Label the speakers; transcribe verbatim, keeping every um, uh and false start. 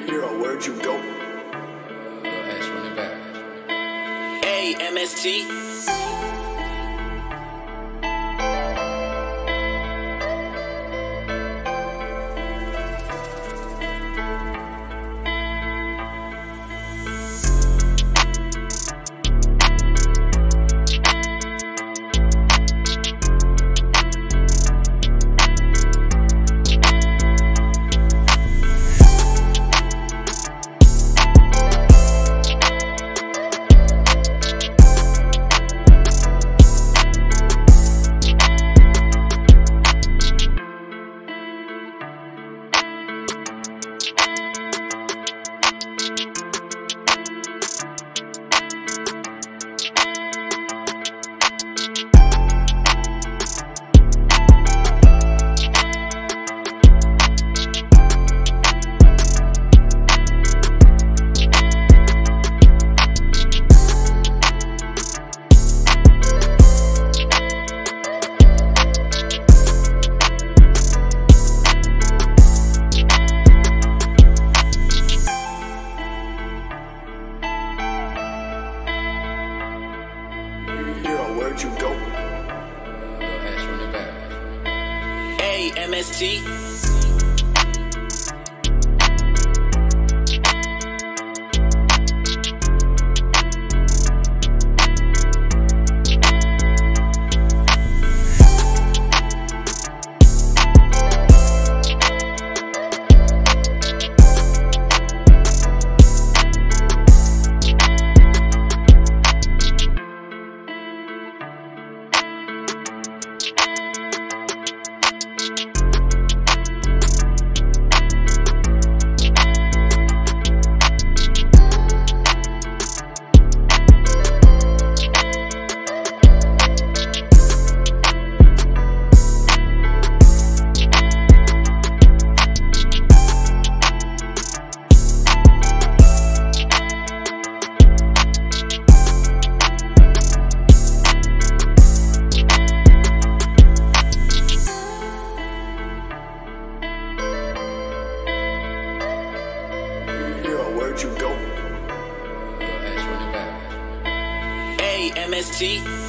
Speaker 1: Hero, where'd you go?
Speaker 2: Yo, Ash, run it back.
Speaker 3: Hey, M S T.
Speaker 1: Hero, where'd you go?
Speaker 2: Yo, Ash, run it back.
Speaker 3: Hey, M S T.
Speaker 1: Hero, where'd you go?
Speaker 2: Yo, Ash, run it back.
Speaker 3: Hey, M S T.